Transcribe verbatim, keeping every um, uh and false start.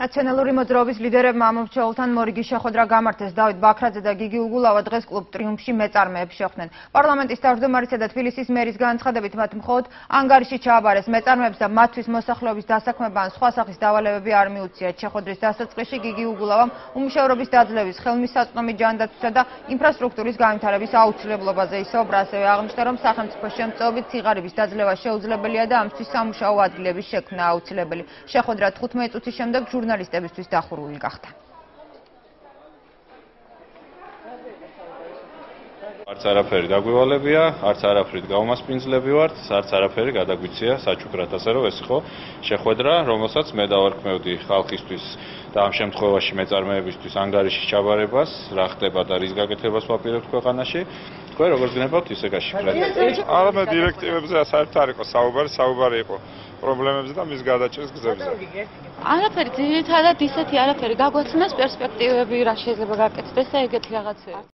ნაციონალური მოძრაობის ლიდერებმა ამომრჩეველთან მორიგი შეხვედრა გამართეს. დავით ბაქრაძე და გიგი უგულავა დღეს კლუბ ტრიუმფში მეწარმეებს შეხვდნენ. პარლამენტის თავმჯდომარისა და თბილისის მერის განცხადებით მათ მხოლოდ ანგარიში ჩააბარეს მეწარმეებს და მათთვის მოსახლეობის დასაქმება ან სხვა სახის დავალებები არ მიუციათ. შეხვედრის დასაწყისში გიგი უგულავამ უმუშევრობის დაძლევის, ხელმისაწვდომი ჯანდაცვისა და ინფრასტრუქტურის განვითარების აუცილებლობაზე ისაუბრა. ასევე აღნიშნა, რომ სახელმწიფოს შემწეობით სიღარიბის დაძლევა შეუძლებელია და ამისთვის სამუშაო ადგილების შექმნა აუცილებელი. შეხვედრა თხუთმეტი წუთის შემდეგ ჟურნალისტებისთვის დახურული გახდა. არც არაფერი დაგვივალებია, არც არაფრით გავმასპინძლები ვართ, არც არაფერი გადაგვიცია საჩუქრად, ასე რომ ეს იყო შეხვედრა, რომელსაც მე დავარქმევდი ხალხისთვის და ამ შემთხვევაში მეწარმეებისთვის ანგარიშის ჩაბარებას, რა ხდება და რის გაკეთებას ვაპირებთ ქვეყანაში. თქვენ როგორ გნებავთ ისე გაშიფრეთ. არამედ დირექტივებზე საერთოდ არ იყო საუბარი, საუბარი იყო პრობლემებზე და მის გადაჭრის გზებზე. არაფერი ძირითადად ისეთი არაფერი გაგვაცნეს პერსპექტივები რა შეიძლება გაკეთდეს და ეგეთი რაღაცები.